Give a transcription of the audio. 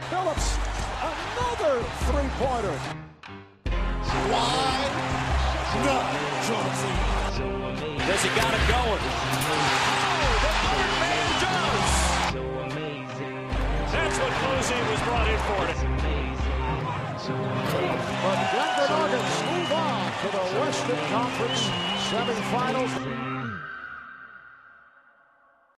Phillips, another three-pointer. Wide. No. Johnson. Does he got it going? Oh, the third man does. That's what Cozy was brought in for. But Denver Nuggets move on to the Western Conference semifinals.